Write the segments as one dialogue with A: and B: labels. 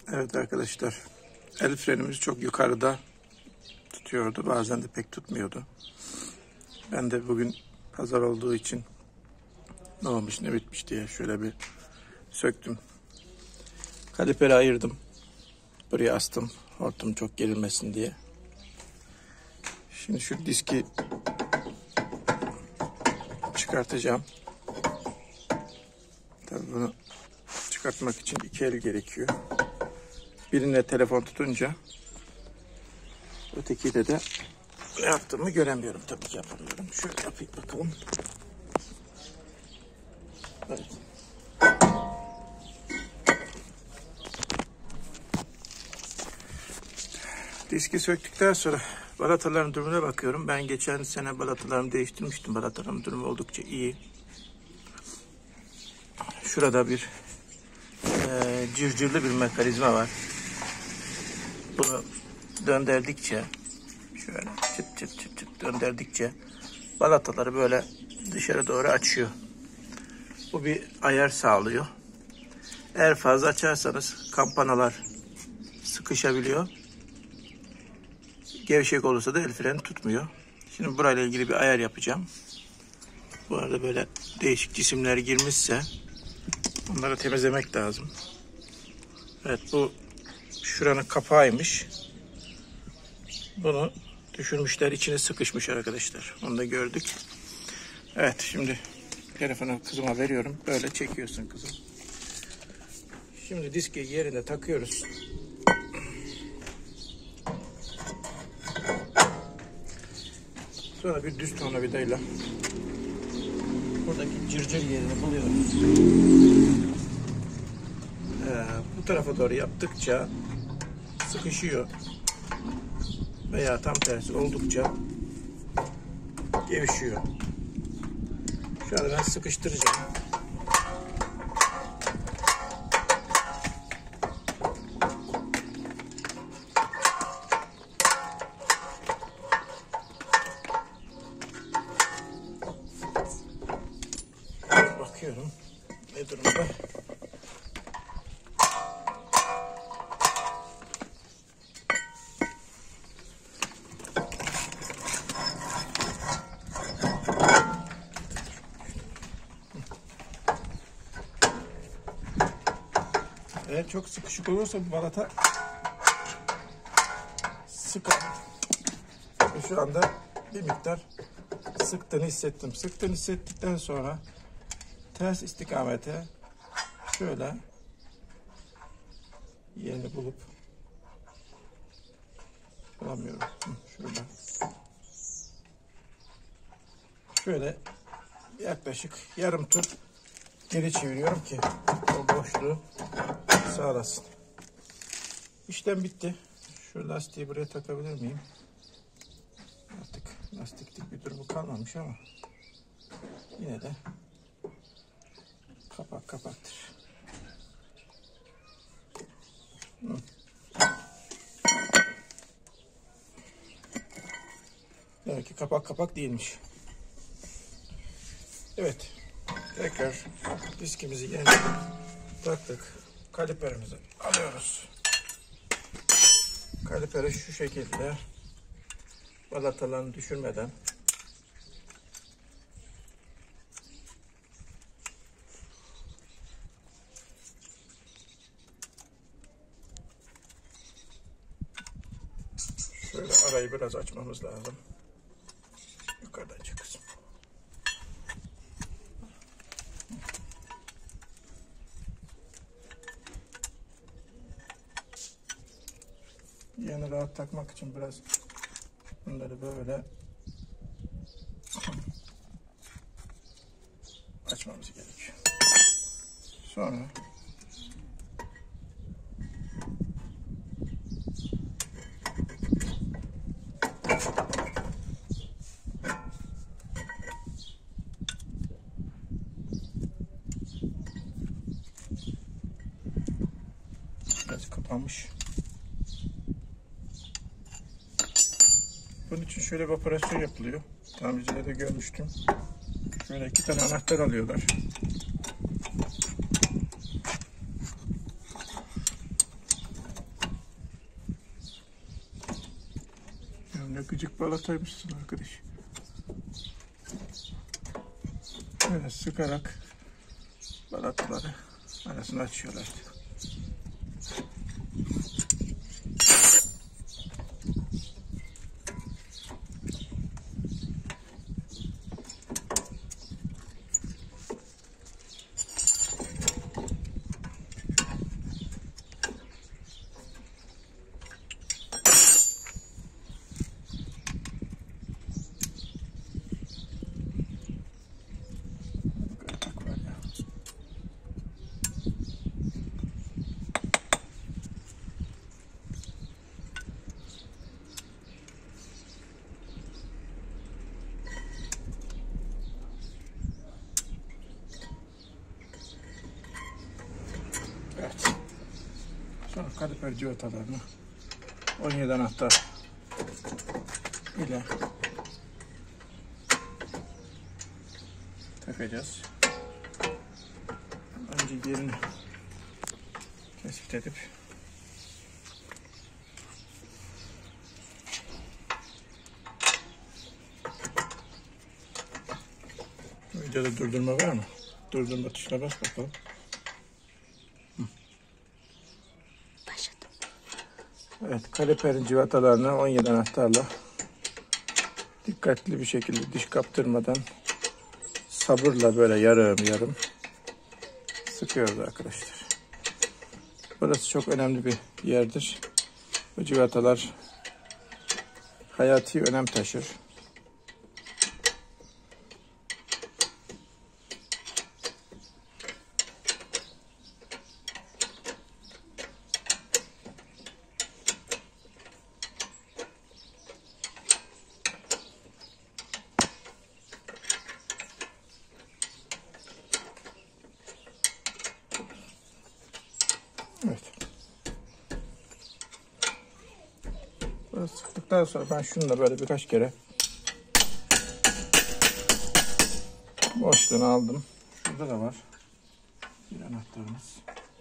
A: Evet arkadaşlar, el frenimiz çok yukarıda tutuyordu, bazen de pek tutmuyordu. Ben de bugün pazar olduğu için ne olmuş ne bitmiş diye şöyle bir söktüm. Kaliperi ayırdım, buraya astım, hortum çok gerilmesin diye. Şimdi şu diski çıkartacağım. Tabii bunu çıkartmak için iki el gerekiyor. Birine telefon tutunca ötekiyle de ne yaptığımı göremiyorum. Tabii ki yapamıyorum. Şöyle yapayım bakalım. Evet. Diski söktükten sonra balataların durumuna bakıyorum. Ben geçen sene balatalarımı değiştirmiştim. Balataların durumu oldukça iyi. Şurada bir cırcırlı bir mekanizma var. Bunu döndürdükçe, şöyle çıt çıt çıt çıt döndürdükçe balataları böyle dışarı doğru açıyor. Bu bir ayar sağlıyor. Eğer fazla açarsanız kampanalar sıkışabiliyor. Gevşek olursa da el freni tutmuyor. Şimdi burayla ilgili bir ayar yapacağım. Bu arada böyle değişik cisimler girmişse onları temizlemek lazım. Evet, bu şuranın kapağıymış. Bunu düşürmüşler, içine sıkışmış arkadaşlar. Onu da gördük. Evet, şimdi telefonu kızıma veriyorum. Böyle çekiyorsun kızım. Şimdi diski yerine takıyoruz. Sonra bir düz tornavidayla buradaki cırcır yerini buluyoruz. Bu tarafa doğru yaptıkça sıkışıyor veya tam tersi oldukça gevşiyor. Şu anda ben sıkıştıracağım. Bakıyorum ne durumda. Eğer çok sıkışık olursa bu balata sıkar. Şu anda bir miktar sıktığını hissettim. Sıktığını hissettikten sonra ters istikamete şöyle yerini bulup bulamıyorum. Şurada. Şöyle yaklaşık yarım tur geri çeviriyorum ki o boşluğu sağlasın. İşlem bitti. Şu lastiği buraya takabilir miyim? Artık lastiklik bir durumu kalmamış ama yine de kapak kapaktır. Demek ki kapak değilmiş. Evet. Tekrar diskimizi yerine taktık. Kaliperimizi alıyoruz. Kaliperi şu şekilde balatalarını düşürmeden şöyle arayı biraz açmamız lazım. Yukarıdan çık kızım. Yanı rahat takmak için biraz bunları böyle açmamız gerekiyor. Sonra biraz kapanmış. Bunun için şöyle bir operasyon yapılıyor. Tamircilerde görmüştüm. Şöyle 2 tane anahtar alıyorlar. Ne gıcık balataymışsın arkadaş. Böyle sıkarak balataları arasını açıyorlar. Evet. Sonra kaliper civatalarını 17 anahtar ile takacağız. Önce yerini tespit edip videoda durdurma var mı? Durdurma tuşuna bas bakalım. Evet, kaliperin civatalarını 17 anahtarla dikkatli bir şekilde diş kaptırmadan sabırla böyle yarım yarım sıkıyoruz arkadaşlar. Burası çok önemli bir yerdir. Bu civatalar hayati önem taşır. Evet. Böyle sıktıktan sonra ben şunu da böyle birkaç kere boşluğunu aldım. Şurada da var bir anahtarımız.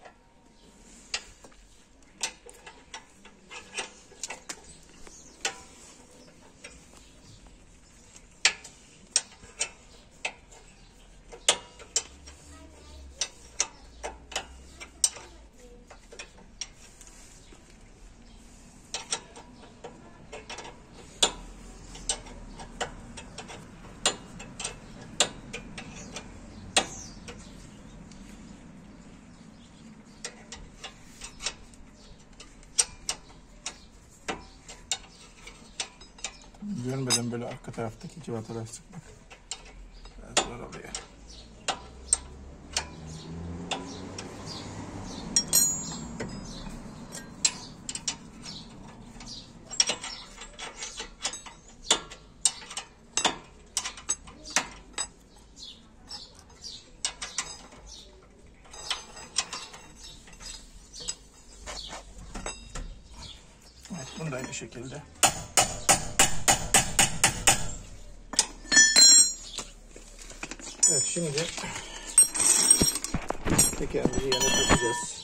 A: Görmeden böyle arka taraftaki civatalar sıkmak biraz zor oluyor. Evet, bunu da aynı şekilde. Evet, şimdi tekerimizi yerine takacağız.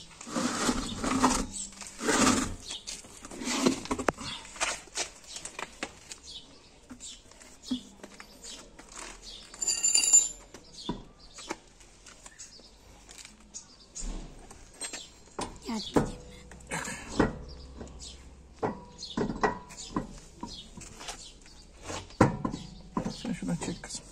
A: Sen şuradan çek kızım.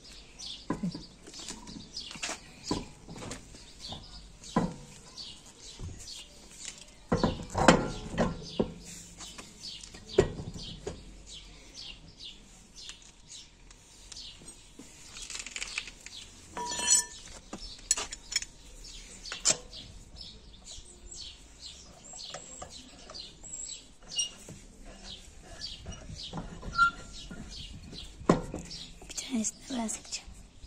B: Tanesini ben sıkacağım.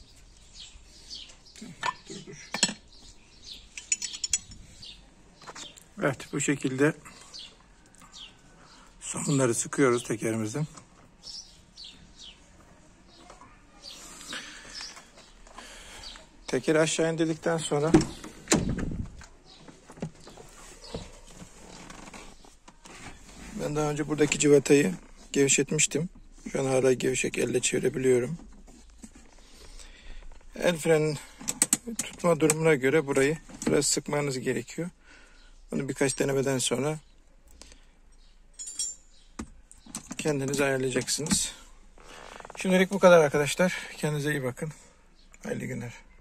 A: Dur. Evet, bu şekilde somunları sıkıyoruz tekerimizden. Tekeri aşağı indirdikten sonra ben daha önce buradaki civatayı gevşetmiştim. Şu an hala gevşek, elle çevirebiliyorum. El frenin tutma durumuna göre burayı biraz sıkmanız gerekiyor. Bunu birkaç denemeden sonra kendiniz ayarlayacaksınız. Şimdilik bu kadar arkadaşlar. Kendinize iyi bakın. Hayırlı günler.